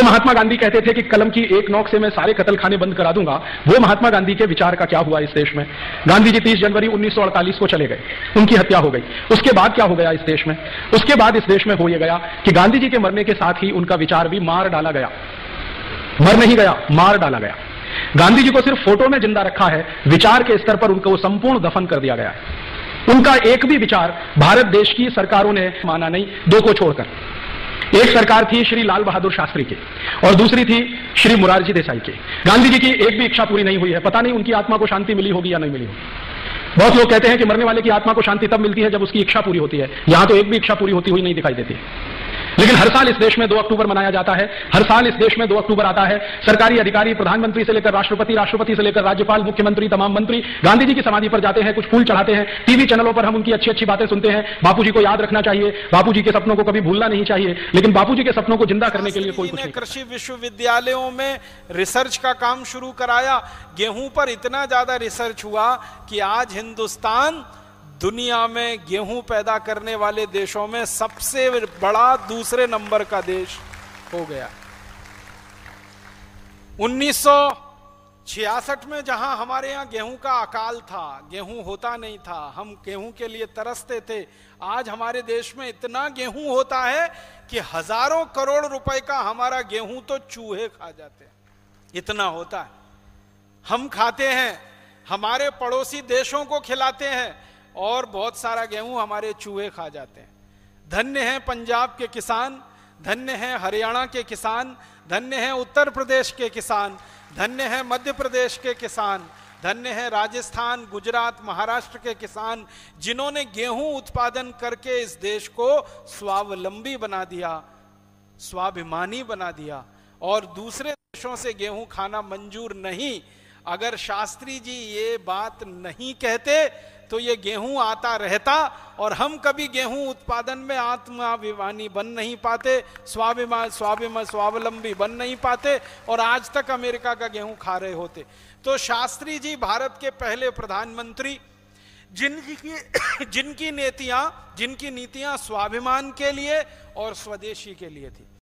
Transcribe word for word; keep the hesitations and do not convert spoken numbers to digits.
महात्मा गांधी कहते थे कि कलम की एक नोक से मैं सारे कत्ल खाने बंद करा दूंगा, वो महात्मा गांधी के विचार का क्या हुआ इस देश में? गांधी जी तीस जनवरी उन्नीस सौ अड़तालीस को चले गए, उनकी हत्या हो गई। उसके बाद क्या हो गया इस देश में? उसके बाद इस देश में हो यह गया कि गांधी जी के मरने के साथ ही उनका विचार भी मार डाला गया। मर नहीं गया, मार डाला गया। गांधी जी को सिर्फ फोटो में जिंदा रखा है, विचार के स्तर पर उनको संपूर्ण दफन कर दिया गया है। उनका एक भी विचार भारत देश की सरकारों ने माना नहीं, दो को छोड़कर। एक सरकार थी श्री लाल बहादुर शास्त्री की और दूसरी थी श्री मुरारजी देसाई की। गांधी जी की एक भी इच्छा पूरी नहीं हुई है। पता नहीं उनकी आत्मा को शांति मिली होगी या नहीं मिली होगी। बहुत लोग कहते हैं कि मरने वाले की आत्मा को शांति तब मिलती है जब उसकी इच्छा पूरी होती है। यहां तो एक भी इच्छा पूरी होती हुई नहीं दिखाई देती है। लेकिन हर साल इस देश में दो अक्टूबर मनाया जाता है। हर साल इस देश में दो अक्टूबर आता है। सरकारी अधिकारी, प्रधानमंत्री से लेकर राष्ट्रपति, राष्ट्रपति से लेकर राज्यपाल, मुख्यमंत्री, तमाम मंत्री गांधी जी की समाधि पर जाते हैं, कुछ फूल चढ़ाते हैं। टीवी चैनलों पर हम उनकी अच्छी अच्छी बातें सुनते हैं। बापूजी को याद रखना चाहिए, बापूजी के सपनों को कभी भूलना नहीं चाहिए। लेकिन बापूजी के सपनों को जिंदा करने के लिए कोई कुछ नहीं। कृषि विश्वविद्यालयों में रिसर्च का काम शुरू कराया। गेहूं पर इतना ज्यादा रिसर्च हुआ कि आज हिंदुस्तान दुनिया में गेहूं पैदा करने वाले देशों में सबसे बड़ा दूसरे नंबर का देश हो गया। उन्नीस सौ छियासठ में जहां हमारे यहां गेहूं का अकाल था, गेहूं होता नहीं था, हम गेहूं के लिए तरसते थे, आज हमारे देश में इतना गेहूं होता है कि हजारों करोड़ रुपए का हमारा गेहूं तो चूहे खा जाते हैं, इतना होता है। हम खाते हैं, हमारे पड़ोसी देशों को खिलाते हैं और बहुत सारा गेहूं हमारे चूहे खा जाते हैं। धन्य हैं पंजाब के किसान, धन्य हैं हरियाणा के किसान, धन्य हैं उत्तर प्रदेश के किसान, धन्य हैं मध्य प्रदेश के किसान, धन्य हैं राजस्थान, गुजरात, महाराष्ट्र के किसान, जिन्होंने गेहूं उत्पादन करके इस देश को स्वावलंबी बना दिया, स्वाभिमानी बना दिया। और दूसरे देशों से गेहूं खाना मंजूर नहीं। अगर शास्त्री जी ये बात नहीं कहते तो ये गेहूं आता रहता और हम कभी गेहूं उत्पादन में आत्माभिमानी बन नहीं पाते, स्वाभिमान स्वाभिमान स्वावलंबी बन नहीं पाते और आज तक अमेरिका का गेहूं खा रहे होते। तो शास्त्री जी भारत के पहले प्रधानमंत्री, जिनकी जिनकी नीतियां जिनकी नीतियां स्वाभिमान के लिए और स्वदेशी के लिए थी।